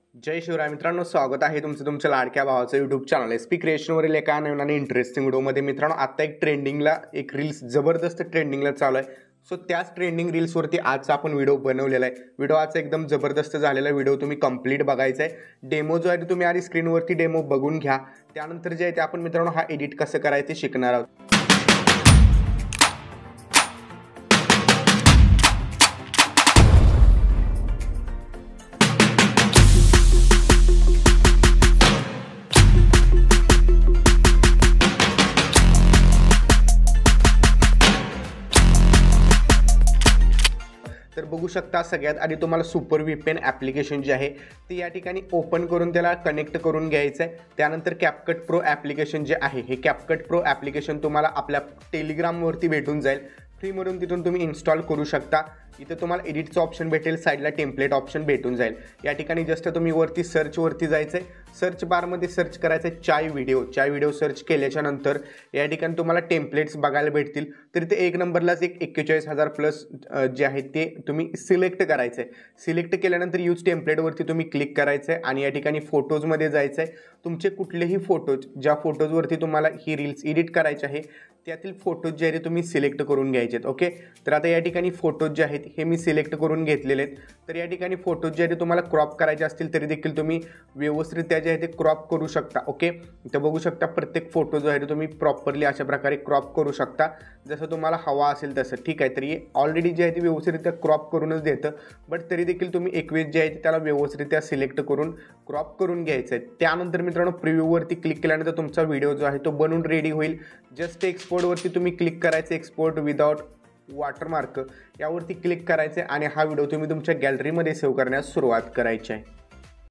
जय शिवराय मित्रांनो, स्वागत आहे तुमचं तुमच्या लाडक्या भावाचं यूट्यूब चॅनल एस पी क्रिएशनवरील एका नवीन आणि इंटरेस्टिंग व्हिडिओमध्ये. मित्रांनो, आता एक ट्रेंडिंगला एक रील्स जबरदस्त ट्रेंडिंगला चालू आहे. सो त्याच ट्रेंडिंग रील्सवरती आजचा आपण व्हिडिओ बनवलेला आहे. व्हिडिओ आजचा एकदम जबरदस्त झालेला व्हिडिओ तुम्ही कंप्लीट बघायचा आहे. डेमो जो आहे तुम्ही आधी स्क्रीनवरती डेमो बघून घ्या. त्यानंतर जे आहे ते आपण मित्रांनो हा एडिट कसं करायचं ते शिकणार आहोत. तर बघू शकता, सगळ्यात आधी तुम्हाला सुपर VPN ॲप्लिकेशन जे आहे ते या ठिकाणी ओपन करून त्याला कनेक्ट करून घ्यायचं आहे. त्यानंतर CapCut Pro ॲप्लिकेशन जे आहे हे CapCut Pro ॲप्लिकेशन तुम्हाला आपल्या टेलिग्रामवरती भेटून जाईल. फ्रीमधून तिथून तुम्ही इन्स्टॉल करू शकता. इथे तुम्हाला एडिटचं ऑप्शन भेटेल, साईडला टेम्पलेट ऑप्शन भेटून जाईल. या ठिकाणी जस्ट तुम्ही वरती सर्चवरती जायचं आहे. सर्च बारमध्ये सर्च करायचं आहे चाय व्हिडिओ सर्च केल्याच्या नंतर या ठिकाणी तुम्हाला टेम्पलेट्स बघायला भेटतील. तर ते एक नंबरलाच एक 41,000 प्लस जे आहे ते तुम्ही सिलेक्ट करायचं आहे. सिलेक्ट केल्यानंतर यूज टेम्पलेटवरती तुम्ही क्लिक करायचं आहे आणि या ठिकाणी फोटोजमध्ये जायचं आहे. तुमचे कुठलेही फोटोज, ज्या फोटोजवरती तुम्हाला ही रील्स एडिट करायचे आहे त्यातील फोटोज जे आहेत तुम्ही सिलेक्ट करून घ्यायचे आहेत. ओके, तर आता या ठिकाणी फोटोज जे आहेत हे मी सिलेक्ट करून घेतलेले आहेत. तर या ठिकाणी फोटोज जे आहेत तुम्हाला क्रॉप करायचे असतील तरी देखील तुम्ही व्यवस्थित जे आहे ते क्रॉप करू शकता. ओके, इथं बघू शकता प्रत्येक फोटो जो आहे तुम्ही प्रॉपरली अशा प्रकारे क्रॉप करू शकता जसं तुम्हाला हवा असेल तसं. ठीक आहे, तरी ऑलरेडी जे आहे ते व्यवस्थितरित्या क्रॉप करूनच देतं, बट तरी देखील तुम्ही एक वेळेस जे आहे त्याला व्यवस्थितरित्या सिलेक्ट करून क्रॉप करून घ्यायचं आहे. त्यानंतर मित्रांनो प्रिव्ह्यूवरती क्लिक केल्यानंतर तुमचा व्हिडिओ जो आहे तो बनून रेडी होईल. जस्ट एक्सपोर्टवरती तुम्ही क्लिक करायचं, एक्सपोर्ट विदाउट वॉटरमार्क यावरती क्लिक करायचे आणि हा व्हिडिओ तुम्ही तुमच्या गॅलरीमध्ये सेव्ह करण्यास सुरुवात करायची आहे.